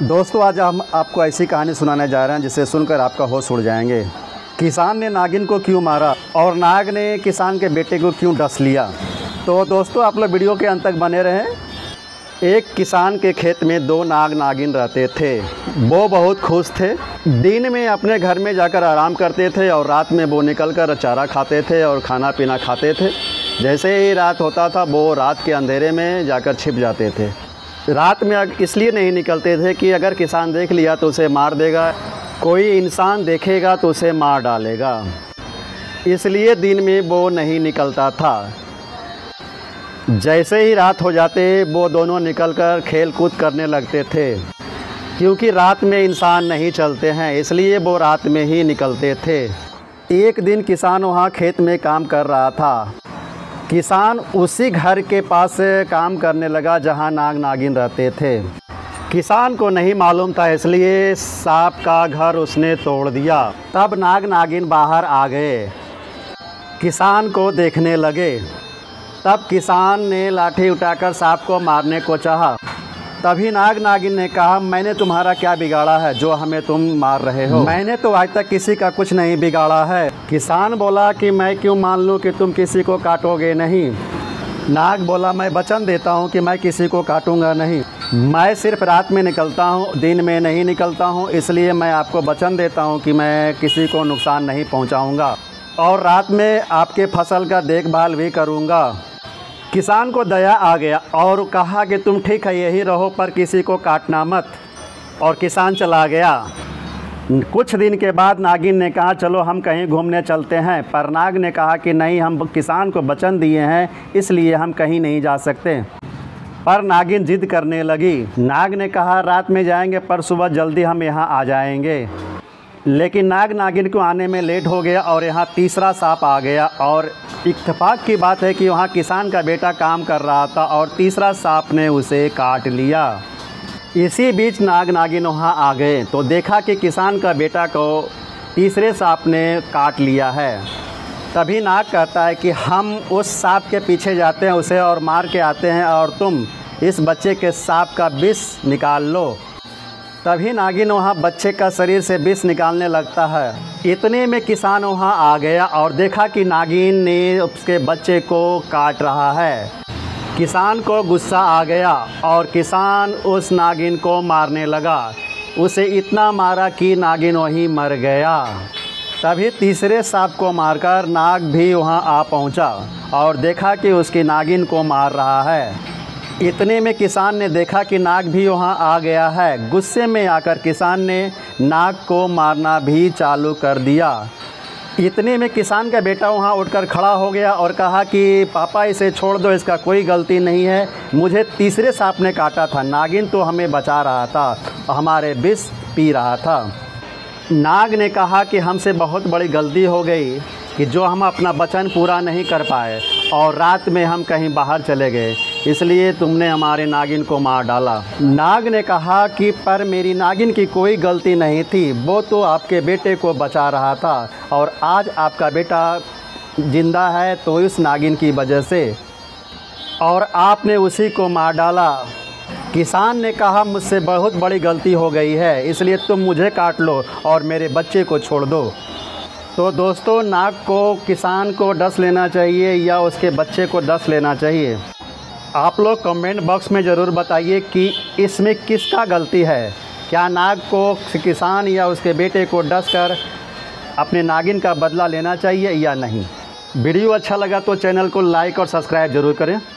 दोस्तों, आज हम आपको ऐसी कहानी सुनाने जा रहे हैं जिसे सुनकर आपका होश उड़ जाएंगे। किसान ने नागिन को क्यों मारा और नाग ने किसान के बेटे को क्यों डस लिया। तो दोस्तों, आप लोग वीडियो के अंत तक बने रहें। एक किसान के खेत में दो नाग नागिन रहते थे। वो बहुत खुश थे। दिन में अपने घर में जाकर आराम करते थे और रात में वो निकल कर चारा खाते थे और खाना पीना खाते थे। जैसे ही रात होता था वो रात के अंधेरे में जाकर छिप जाते थे। रात में इसलिए नहीं निकलते थे कि अगर किसान देख लिया तो उसे मार देगा, कोई इंसान देखेगा तो उसे मार डालेगा, इसलिए दिन में वो नहीं निकलता था। जैसे ही रात हो जाते वो दोनों निकलकर खेल कूद करने लगते थे। क्योंकि रात में इंसान नहीं चलते हैं, इसलिए वो रात में ही निकलते थे। एक दिन किसान वहाँ खेत में काम कर रहा था। किसान उसी घर के पास काम करने लगा जहाँ नाग नागिन रहते थे। किसान को नहीं मालूम था, इसलिए सांप का घर उसने तोड़ दिया। तब नाग नागिन बाहर आ गए, किसान को देखने लगे। तब किसान ने लाठी उठाकर सांप को मारने को चाहा। तभी नाग नागिन ने कहा, मैंने तुम्हारा क्या बिगाड़ा है जो हमें तुम मार रहे हो? मैंने तो आज तक किसी का कुछ नहीं बिगाड़ा है। किसान बोला कि मैं क्यों मान लूँ कि तुम किसी को काटोगे नहीं। नाग बोला, मैं वचन देता हूँ कि मैं किसी को काटूंगा नहीं। मैं सिर्फ रात में निकलता हूँ, दिन में नहीं निकलता हूँ, इसलिए मैं आपको वचन देता हूँ कि मैं किसी को नुकसान नहीं पहुँचाऊँगा और रात में आपके फसल का देखभाल भी करूँगा। किसान को दया आ गया और कहा कि तुम ठीक है, यही रहो, पर किसी को काटना मत। और किसान चला गया। कुछ दिन के बाद नागिन ने कहा, चलो हम कहीं घूमने चलते हैं। पर नाग ने कहा कि नहीं, हम किसान को वचन दिए हैं, इसलिए हम कहीं नहीं जा सकते। पर नागिन जिद करने लगी। नाग ने कहा, रात में जाएंगे पर सुबह जल्दी हम यहाँ आ जाएंगे। लेकिन नाग नागिन को आने में लेट हो गया और यहाँ तीसरा सांप आ गया। और इत्तेफाक की बात है कि वहाँ किसान का बेटा काम कर रहा था और तीसरा सांप ने उसे काट लिया। इसी बीच नाग नागिन वहाँ आ गए तो देखा कि किसान का बेटा को तीसरे सांप ने काट लिया है। तभी नाग कहता है कि हम उस सांप के पीछे जाते हैं उसे और मार के आते हैं और तुम इस बच्चे के सांप का विष निकाल लो। तभी नागिन वहाँ बच्चे का शरीर से विष निकालने लगता है। इतने में किसान वहाँ आ गया और देखा कि नागिन ने उसके बच्चे को काट रहा है। किसान को गुस्सा आ गया और किसान उस नागिन को मारने लगा। उसे इतना मारा कि नागिन वहीं मर गया। तभी तीसरे सांप को मारकर नाग भी वहाँ आ पहुँचा और देखा कि उसकी नागिन को मार रहा है। इतने में किसान ने देखा कि नाग भी वहाँ आ गया है। गुस्से में आकर किसान ने नाग को मारना भी चालू कर दिया। इतने में किसान का बेटा वहाँ उठकर खड़ा हो गया और कहा कि पापा इसे छोड़ दो, इसका कोई गलती नहीं है, मुझे तीसरे सांप ने काटा था, नागिन तो हमें बचा रहा था, हमारे विष पी रहा था। नाग ने कहा कि हमसे बहुत बड़ी गलती हो गई कि जो हम अपना वचन पूरा नहीं कर पाए और रात में हम कहीं बाहर चले गए, इसलिए तुमने हमारे नागिन को मार डाला। नाग ने कहा कि पर मेरी नागिन की कोई गलती नहीं थी, वो तो आपके बेटे को बचा रहा था और आज आपका बेटा जिंदा है तो इस नागिन की वजह से, और आपने उसी को मार डाला। किसान ने कहा, मुझसे बहुत बड़ी गलती हो गई है, इसलिए तुम मुझे काट लो और मेरे बच्चे को छोड़ दो। तो दोस्तों, नाग को किसान को डस लेना चाहिए या उसके बच्चे को डस लेना चाहिए? आप लोग कमेंट बॉक्स में ज़रूर बताइए कि इसमें किसका गलती है। क्या नाग को किसान या उसके बेटे को डस कर अपने नागिन का बदला लेना चाहिए या नहीं? वीडियो अच्छा लगा तो चैनल को लाइक और सब्सक्राइब ज़रूर करें।